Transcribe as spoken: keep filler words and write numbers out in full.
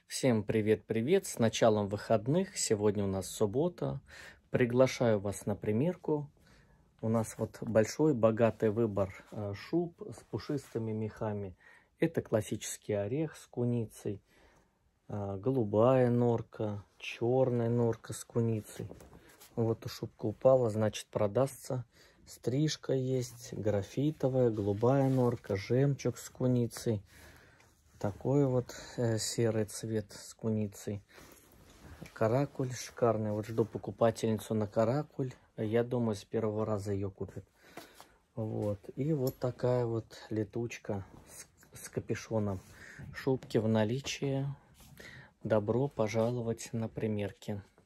Всем привет-привет! С началом выходных. Сегодня у нас суббота. Приглашаю вас на примерку. У нас вот большой богатый выбор э, шуб с пушистыми мехами. Это классический орех с куницей, э, голубая норка, черная норка с куницей. Вот у шубка упала, значит продастся. Стрижка есть, графитовая, голубая норка, жемчуг с куницей. Такой вот э, серый цвет с куницей. Каракуль шикарный. Вот жду покупательницу на каракуль. Я думаю, с первого раза ее купят. Вот. И вот такая вот летучка с, с капюшоном. Шубки в наличии. Добро пожаловать на примерки.